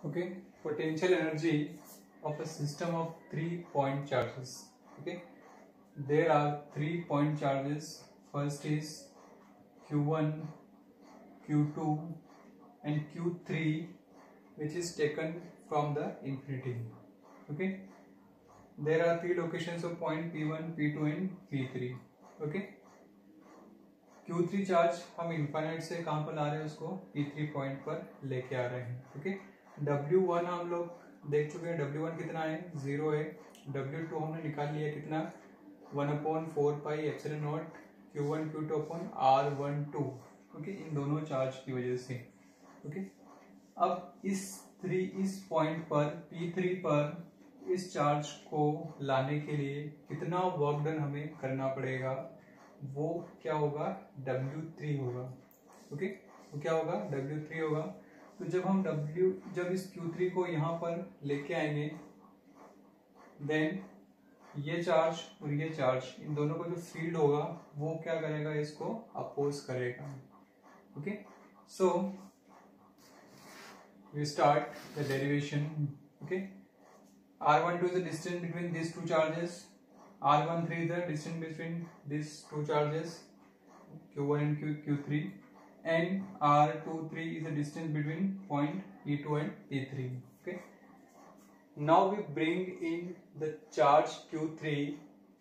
Okay, potential energy of a system of 3-point charges. Okay, there are 3-point charges. First is Q1, Q2 and Q3, which is taken from the infinity. Okay, there are 3 locations of point P1, P2 and P3. Okay, Q3 charge हम infinite से कहाँ पर ला रहे हैं, उसको P3 point पर लेके आ रहे हैं. ओके, W1 हम लोग देख चुके हैं. W1 कितना है, 0 है. W2 हमने निकाल लिया कितना, 1/4 pi epsilon naught Q1 Q2 upon R12. Okay, इन दोनों चार्ज की वजह से. ओके, अब इस पॉइंट पर P3 पर इस चार्ज को लाने के लिए कितना वर्क डन हमें करना पड़ेगा, वो क्या होगा, W3 होगा. ओके, वो क्या होगा, W3 होगा. तो जब इस Q3 को यहाँ पर लेके आएंगे, देन ये चार्ज और ये चार्ज, इन दोनों का जो फील्ड होगा वो क्या करेगा, इसको अपोज करेगा. Okay, so we start the derivation. Okay, R12 is the distance between these two charges. R13 is the distance between these two charges, Q1 and Q3, and R23 is the distance between point P2 and P3. Okay. Now we bring in the charge Q3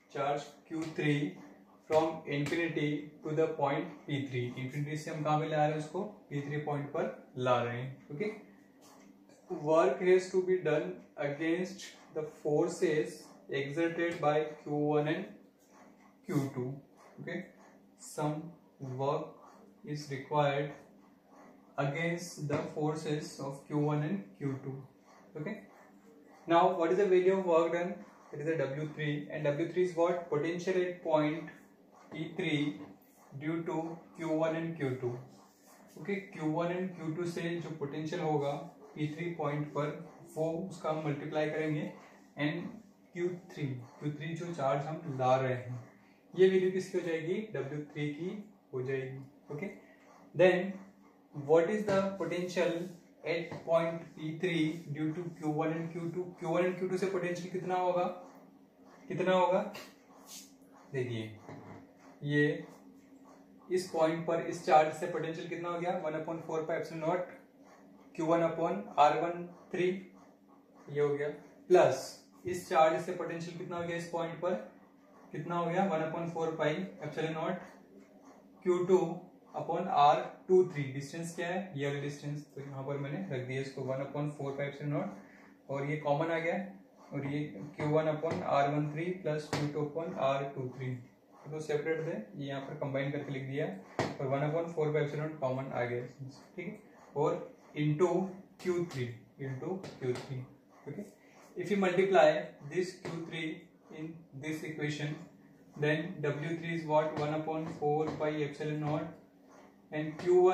from infinity to the point P3. Infinity से हम कहाँ पे ला रहे हैं, उसको P3 point पर ला रहे हैं. Okay. Work has to be done against the forces exerted by Q1 and Q2. Okay, some work is required against the forces of Q1 and Q2. Okay, now what is the value of work done? It is a W3, and W3 is what? Potential at point P3 due to Q1 and Q2. Okay, Q1 and Q2 से जो potential होगा P3 point पर, वो उसका हम multiply करेंगे and Q3 जो charge हम ला रहे हैं, ये वैल्यू किसकी हो जाएगी, W3 की हो जाएगी. Okay, then what is the potential at point P3 due to Q1 and Q2 से पोटेंशियल कितना होगा, देखिए ये इस पॉइंट पर इस चार्ज से पोटेंशियल कितना हो गया, 1/4 pi epsilon naught Q1 upon R13, ये हो गया, प्लस इस चार्ज से पोटेंशियल कितना हो गया, इस पॉइंट पर कितना हो गया, 1/4 pi epsilon naught Q2 upon R23. Distance क्या है, ये वाली डिस्टेंस, तो यहाँ पर मैंने रख दिया इसको 1/4 पाई एप्सिलॉन नॉट, और ये कॉमन आ गया, और ये Q1 upon R13 plus Q2 upon R23, तो सेपरेट थे, ये यहाँ पर कंबाइन करके लिख दिया, और 1/4 पाई एप्सिलॉन नॉट कॉमन आ गया. ठीक है, और into Q3. Okay, if you multiply this Q3 in this equation, then W3 is what, 1/4 pi epsilon naught, and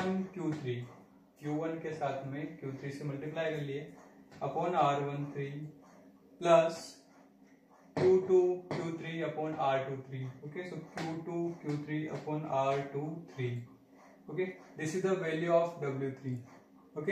Q1 के साथ में Q3 से मल्टीप्लाई कर लिए upon R13 plus Q3 upon R23. Okay, so Q3 upon R23. Okay, this is the value of W3. Okay,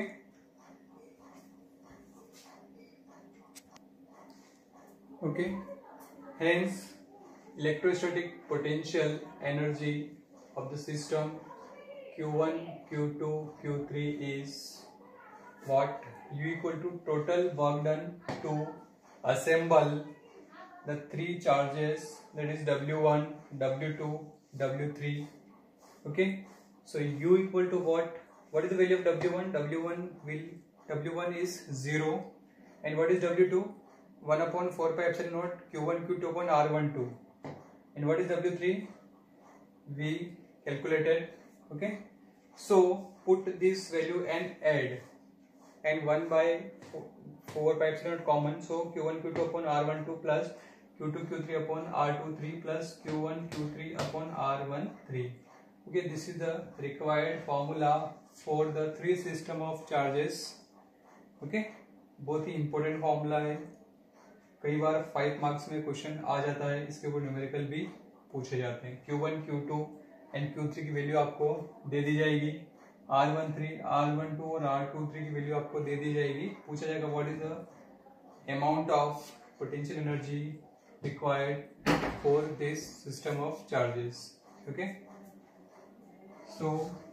hence electrostatic potential energy of the system Q1, Q2, Q3 is what, U equal to total work done to assemble the 3 charges, that is W1, W2, W3. Okay, so U equal to what is the value of W1? W1 is 0, and what is W2? 1/4 pi epsilon naught Q1 Q2 upon R12, and what is W3? We calculated. Okay, so put this value and add, and 1/4 pi epsilon naught common, so Q1 Q2 upon R12 plus Q2 Q3 upon R23 plus Q1 Q3 upon R13. Okay, this is the required formula for the 3 system of charges. Okay, बहुत ही important formula है, कई बार 5 marks में question आ जाता है, इसके ऊपर numerical भी पूछे जाते हैं. Q1 Q2 एंड Q3 की वैल्यू आपको दे दी जाएगी. R13, R12 और R23 की वैल्यू आपको दे दी जाएगी। पूछा जाएगा what is the amount of potential energy required for this system of charges. Okay, so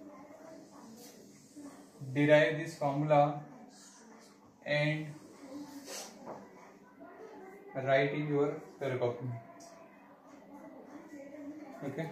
derive this formula and write in your copy. Okay.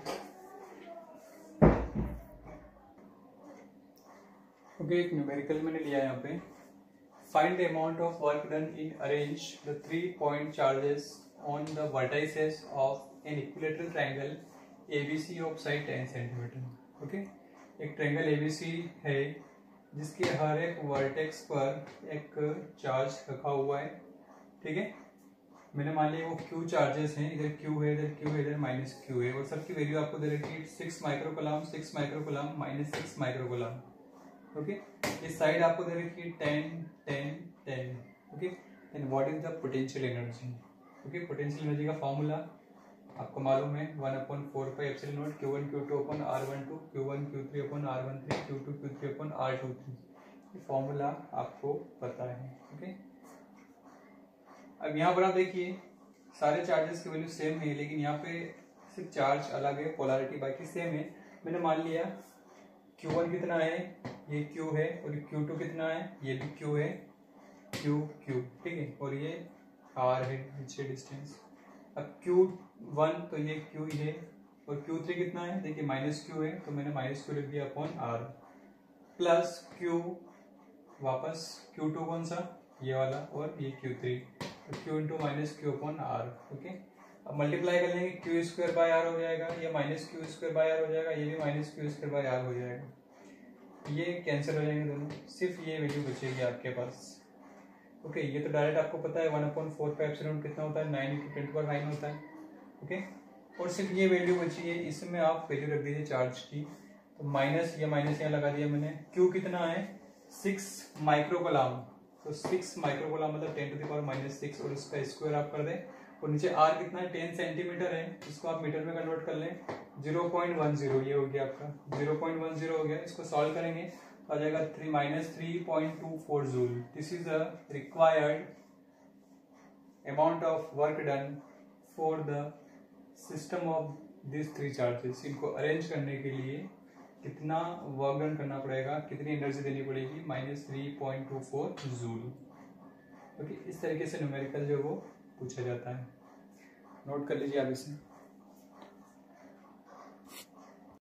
Okay, एक न्यूमेरिकल मैंने लिया यहाँ पे। Find the amount of work done in arrange the 3-point charges on the vertices of an equilateral triangle ABC of side 10 cm. Okay, एक triangle ABC है जिसके हर एक vertex पर एक चार्ज रखा हुआ है। ठीक है, मैंने मान लिया वो Q चार्जेस हैं, इधर Q है, इधर Q है, इधर माइनस Q है, और सबकी वैल्यू आपको दे रखी है 6 microcoulomb, 6 microcoulomb, minus 6 microcoulomb. Okay, इस साइड आपको दे रखी है 10 10 10। Okay, then what is the potential energy. Okay, potential energy का फॉर्मूला आपको मालूम है 1/4πε0 Q1 Q2 अपन R12, Q1 Q3 अपन R13, Q2 Q3 अपन R23। ये फॉर्मूला आपको पता है। ओके, अब यहाँ पर आप देखिए सारे चार्जेस की वैल्यू सेम है, लेकिन यहाँ पे सिर्फ चार्ज अलग है, पोलैरिटी बाकी सेम है। मैंने मान लिया Q1 कितना है, ये Q है, और Q2 कितना है, ये भी Q है, Q Q। ठीक है, और ये R है नीचे डिस्टेंस। अब Q1 तो ये Q है, और Q3 कितना है, देखिए माइनस Q है, तो मैंने माइनस Q लिख दिया अपॉन R, प्लस Q वापस Q2 कौन सा, ये वाला, और ये Q3, तो Q into minus Q upon R। Okay, अब मल्टीप्लाई कर लेंगे, Q स्क्वायर बाय R हो जाएगा, ये minus Q square by R हो जाएगा, ये भी minus Q square by R हो जाएगा, ये कैंसिल हो जाएंगे दोनों, सिर्फ ये वैल्यू बचेगी आपके पास। ओके, ये तो डायरेक्ट आपको पता है 1/4πε कितना होता है, 9 × 10⁹ होता है। ओके, और सिर्फ ये वैल्यू बची है, इसमें आप वैल्यू रख दीजिए चार्ज की, तो माइनस ये माइनस यहाँ लगा दिया मैंने। Q कितना है, 6 माइक्रोकूलम, तो 6 माइक्रोकूलम मतलब 10⁻⁻6, और इसका स्क्वायर आप कर दें, और नीचे R कितना है 10 सेंटीमीटर है, इसको आप मीटर में कन्वर्ट कर लें, 0.10, ये हो गया आपका 0.10 हो गया। इसको सॉल्व करेंगे आ जाएगा -3.24 joule. This is the required amount of work done for the system of this 3 charges. इनको अरेंज करने के लिए कितना वर्क डन करना पड़ेगा, कितनी एनर्जी देनी पड़ेगी, -3.24 जूल। ओके, इस तरीके से न्यूमेरिकल जो वो पूछा जाता है, नोट कर लीजिए आप इसे।